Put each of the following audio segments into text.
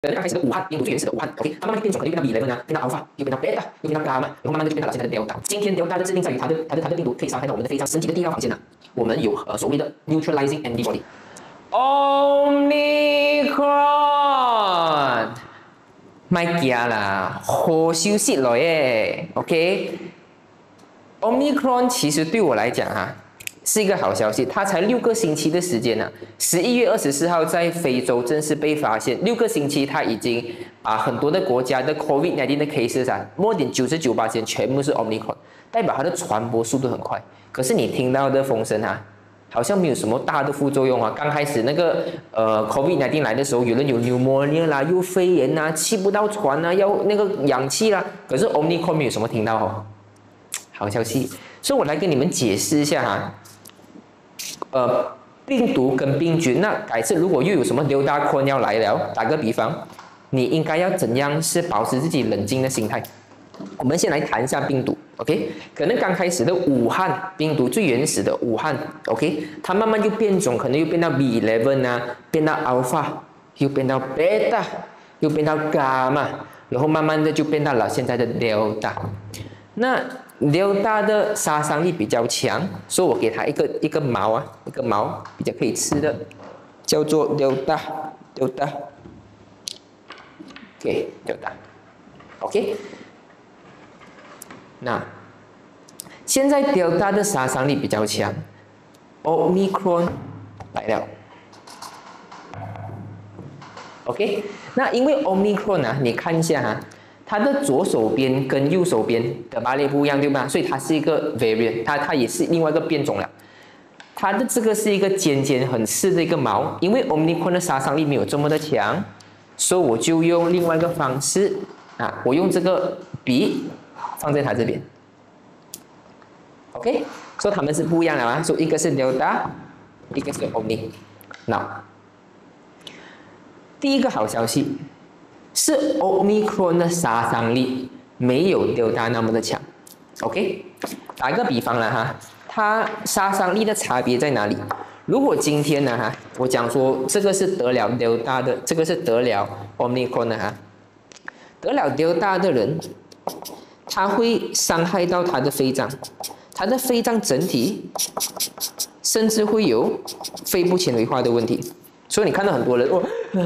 刚开始的武汉病毒最原始的武汉 ，OK， 它慢慢变种，可能又变到 B11 啊，变到 Alpha， 又变到 Beta， 又变到 Gamma， 然后慢慢就变到了现在的 Delta。今天 Delta 的致命在于它的病毒可以伤害到我们的肺脏，身体的第一道防线呢，我们有所谓的 neutralizing antibody。Omicron， 咪惊啦，好消息来耶 ，OK。Omicron 其实对我来讲啊。是一个好消息，它才6个星期的时间呢、11月24号在非洲正式被发现，6个星期它已经把很多的国家的 COVID-19 的 cases 啊，more than 99%全部是 Omicron， 代表它的传播速度很快。可是你听到的风声啊，好像没有什么大的副作用啊。刚开始那个COVID-19 来的时候，有人有 pneumonia 啦，又肺炎啦，气不到喘啊，要那个氧气啦。可是 Omicron 没有什么听到哦，好消息。所以我来跟你们解释一下啊。病毒跟病菌，那改次如果又有什么Delta Cron要来了，打个比方，你应该要怎样是保持自己冷静的心态？我们先来谈一下病毒 ，OK？ 可能刚开始的武汉病毒最原始的武汉 ，OK？ 它慢慢就变种，可能又变到 B11 啊，变到 Alpha， 又变到 Beta， 又变到 Gamma， 然后慢慢的就变到了现在的 Delta。那Delta 的杀伤力比较强，所以我给它一个毛啊，一个毛比较可以吃的，叫做 Delta，OK， 那现在 Delta 的杀伤力比较强 ，Omicron 来了 ，OK， 那因为 Omicron 啊，你看一下哈。它的左手边跟右手边的巴列不一样，对吧？所以它是一个 variant， 它也是另外一个变种了。它的这个是一个尖很刺的一个毛，因为 Omicron 的杀伤力没有这么的强，所以我就用另外一个方式啊，我用这个笔放在它这边 ，OK， 所以它们是不一样的啊，所以一个是 Delta， 一个是 Omicron。那第一个好消息。是 Omicron 的杀伤力没有 Delta 那么的强 ，OK？ 打一个比方了哈，它杀伤力的差别在哪里？如果今天呢哈，我讲说这个是得了 Delta 的，这个是得了 Omicron 的哈，得了 Delta 的人，他会伤害到他的肺脏，他的肺脏整体甚至会有肺部纤维化的问题。所以你看到很多人哦，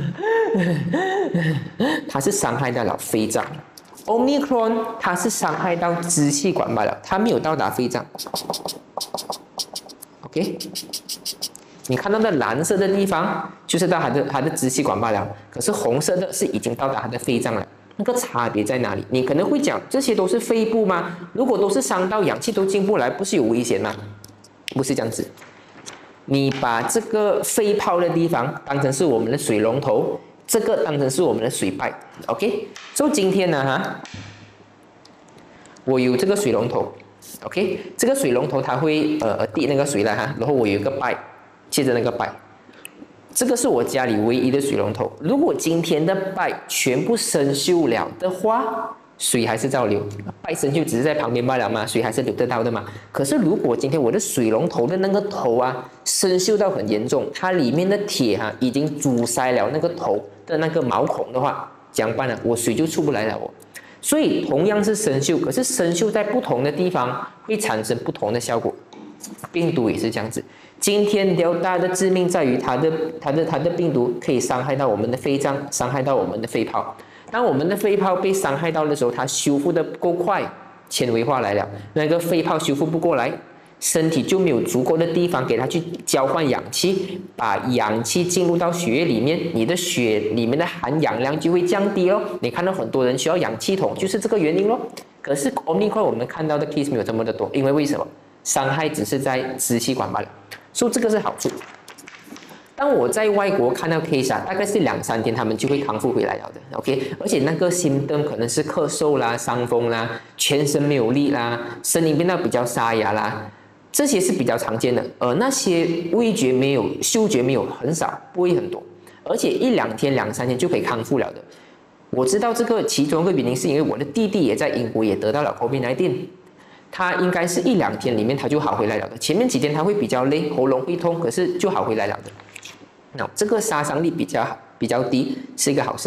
它是伤害到了肺脏 ，Omicron 它是伤害到支气管罢了，它没有到达肺脏。OK， 你看到的蓝色的地方就是到它的支气管罢了，可是红色的是已经到达它的肺脏了。那个差别在哪里？你可能会讲，这些都是肺部吗？如果都是伤到氧气都进不来，不是有危险吗？不是这样子。你把这个肺泡的地方当成是我们的水龙头，这个当成是我们的水脉 ，OK？ 所以今天呢哈，我有这个水龙头 ，OK？ 这个水龙头它会滴那个水来哈，然后我有一个拜，接着那个拜，这个是我家里唯一的水龙头。如果今天的拜全部生锈了的话，水还是照流，拜生锈只是在旁边罢了嘛，水还是流得到的嘛。可是如果今天我的水龙头的那个头啊生锈到很严重，它里面的铁啊已经阻塞了那个头的那个毛孔的话，怎样办呢？我水就出不来了哦。所以同样是生锈，可是生锈在不同的地方会产生不同的效果。病毒也是这样子。今天Delta的致命在于它的病毒可以伤害到我们的肺脏，伤害到我们的肺泡。当我们的肺泡被伤害到的时候，它修复的不够快，纤维化来了，那个肺泡修复不过来，身体就没有足够的地方给它去交换氧气，把氧气进入到血液里面，你的血里面的含氧量就会降低哦。你看到很多人需要氧气筒，就是这个原因咯。可是 Omicron 我们看到的 case 没有这么的多，因为为什么？伤害只是在支气管罢了，所以这个是好处。当我在外国看到 case 啊，大概是2-3天他们就会康复回来了的 ，OK。而且那个symptom可能是咳嗽啦、伤风啦、全身没有力啦、声音变得比较沙哑啦，这些是比较常见的。那些味觉没有、嗅觉没有，很少，不会很多，而且1-2天、2-3天就可以康复了的。我知道这个其中一个原因是因为我的弟弟也在英国也得到了 COVID-19。他应该是1-2天里面他就好回来了的，前面几天他会比较累，喉咙会痛，可是就好回来了的。那这个杀伤力比较低，是一个好事。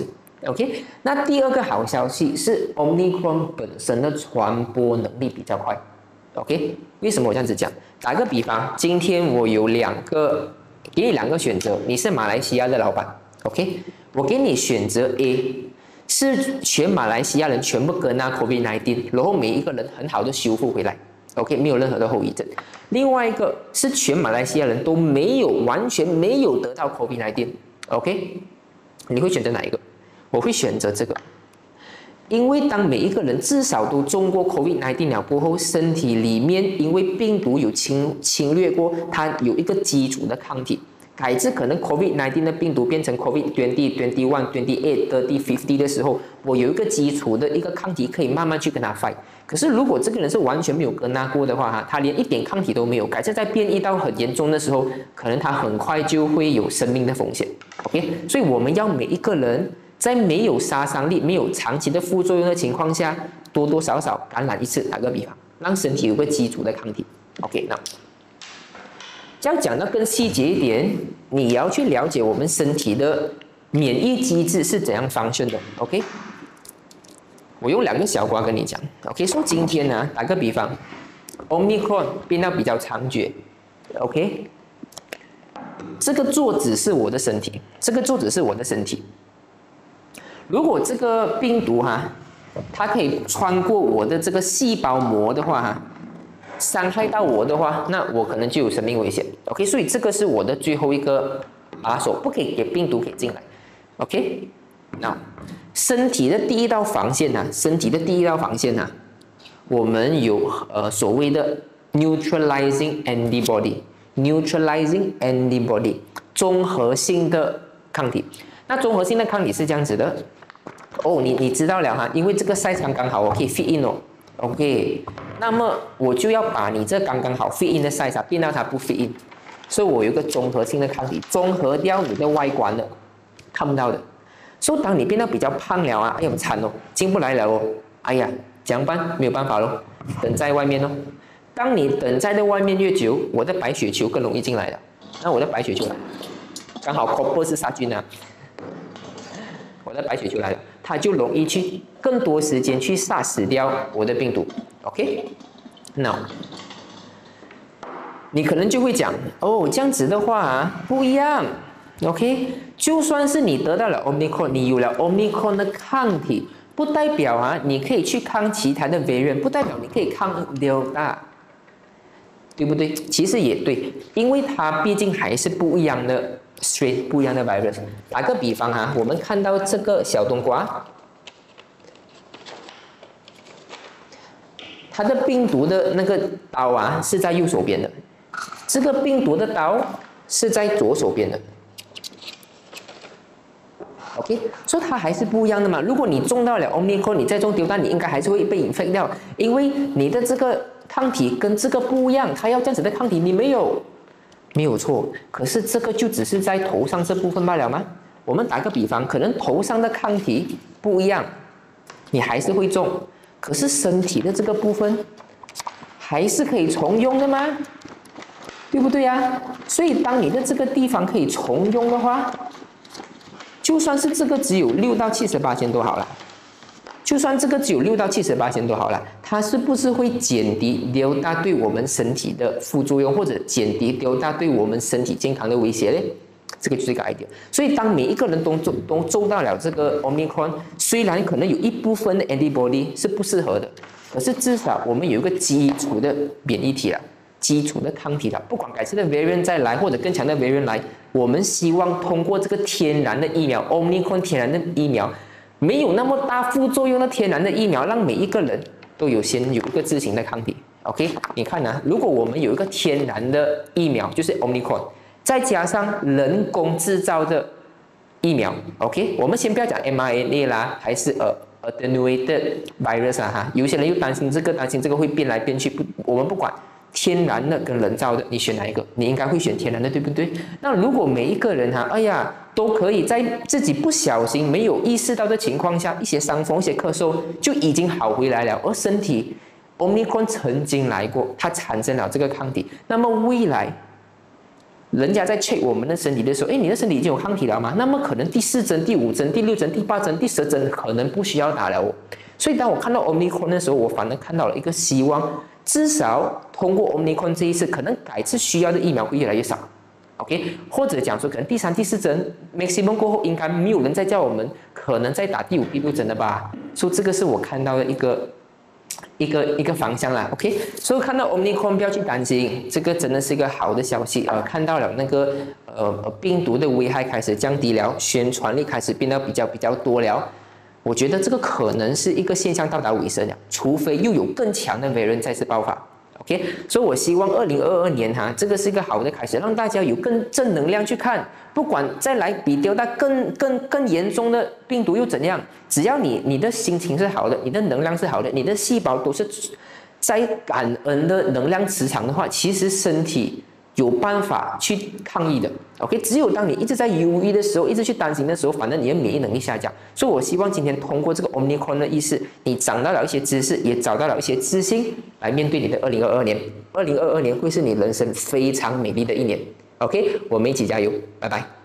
OK，那第二个好消息是 Omicron 本身的传播能力比较快。OK， 为什么我这样子讲？打个比方，今天我有给你两个选择，你是马来西亚的老板 ，OK， 我给你选择 A， 是全马来西亚人全部跟COVID-19， 然后每一个人很好的修复回来 ，OK， 没有任何的后遗症。另外一个是全马来西亚人都完全没有得到 COVID-19，OK， 你会选择哪一个？我会选择这个，因为当每一个人至少都中过 COVID-19 了过后，身体里面因为病毒有侵略过，它有一个基础的抗体，改制可能 COVID-19 的病毒变成 COVID-20、21、28、30、50的时候，我有一个基础的一个抗体可以慢慢去跟它 fight。可是如果这个人是完全没有跟他过的话，他连一点抗体都没有，改制在变异到很严重的时候，可能他很快就会有生命的风险。OK， 所以我们要每一个人在没有杀伤力、没有长期的副作用的情况下，多多少少感染一次，打个比方，让身体有个基础的抗体。OK， 那这样讲到更细节一点，你也要去了解我们身体的免疫机制是怎样function的。OK， 我用两个小瓜跟你讲。OK， 说今天呢，打个比方 ，Omicron 变到比较猖獗。OK， 这个桌子是我的身体，这个桌子是我的身体。如果这个病毒它可以穿过我的这个细胞膜的话伤害到我的话，那我可能就有生命危险。OK， 所以这个是我的最后一个把手，不可以给病毒给进来。OK， 那身体的第一道防线我们有所谓的 neutralizing antibody 综合性的抗体。那综合性的抗体是这样子的。你知道了因为这个 size 刚刚好，我可以 fit in OK， 那么我就要把你这刚刚好 fit in 的 size 变到它不 fit in， 所以我有一个综合性的抗体，综合掉你的外观的看不到的。所以当你变到比较胖了哎呀惨进不来了哎呀怎样办？没有办法等在外面当你等在的外面越久，我的白血球更容易进来了。那我的白血球刚好 copper 是杀菌我的白血球来了，它就容易去更多时间去杀死掉我的病毒。OK， 那你可能就会讲这样子的话不一样。OK， 就算是你得到了 Omicron， 你有了 Omicron 的抗体，不代表你可以去抗其他的 variant， 不代表你可以抗 Delta， 对不对？其实也对，因为它毕竟还是不一样的 strain， 不一样的 virus。打个比方我们看到这个小冬瓜，它的病毒的那个刀是在右手边的，这个病毒的刀是在左手边的。OK， 所以它还是不一样的嘛。如果你中到了 Omicron， 你再中Delta，你应该还是会被infect掉，因为你的这个抗体跟这个不一样，它要这样子的抗体你没有错。可是这个就只是在头上这部分罢了吗？我们打个比方，可能头上的抗体不一样，你还是会中，可是身体的这个部分还是可以重用的吗？对不对所以当你的这个地方可以重用的话，就算是这个只有6到70%都好了，就算这个只有6到70%都好了，它是不是会减低 Delta 对我们身体的副作用，或者减低 Delta 对我们身体健康的威胁呢？这个就是一个 idea。所以当每一个人都中到了这个 Omicron， 虽然可能有一部分的 antibody 是不适合的，可是至少我们有一个基础的免疫体了，基础的抗体了。不管改次的 variant 再来，或者更强的 variant 来，我们希望通过这个天然的疫苗 Omicron 天然的疫苗，没有那么大副作用的天然的疫苗，让每一个人都先有一个自行的抗体。OK， 你看如果我们有一个天然的疫苗，就是 Omicron， 再加上人工制造的疫苗 ，OK， 我们先不要讲 mRNA 啦，还是attenuated virus 有些人又担心这个会变来变去，我们不管。天然的跟人造的，你选哪一个？你应该会选天然的，对不对？那如果每一个人都可以在自己不小心、没有意识到的情况下，一些伤风、一些咳嗽就已经好回来了，而身体 Omicron 曾经来过，它产生了这个抗体，那么未来人家在 check 我们的身体的时候，哎，你的身体已经有抗体了吗？那么可能第4针、第5针、第6针、第8针、第10针可能不需要打了哦。所以当我看到 Omicron 的时候，我反而看到了一个希望，至少通过 Omicron 这一次，可能改次需要的疫苗会越来越少。OK， 或者讲说可能第3、第4针 maximum 过后，应该没有人再叫我们可能再打第5、第6针了吧？所以这个是我看到的一个方向啦 ，OK， 所以看到 Omicron 不要去担心，这个真的是一个好的消息，看到了那个病毒的危害开始降低了，宣传力开始变得比较多了，我觉得这个可能是一个现象到达尾声了，除非又有更强的 variant 再次爆发。OK， 所以我希望2022年这个是一个好的开始，让大家有更正能量去看，不管再来比丢到更严重的病毒又怎样，只要你的心情是好的，你的能量是好的，你的细胞都是在感恩的能量磁场的话，其实身体有办法去抗疫的 ，OK， 只有当你一直在犹豫的时候，一直去担心的时候，反正你的免疫能力下降。所以我希望今天通过这个 Omicron 的意识，你长到了一些知识，也找到了一些自信，来面对你的2022年。2022年会是你人生非常美丽的一年 ，OK， 我们一起加油，拜拜。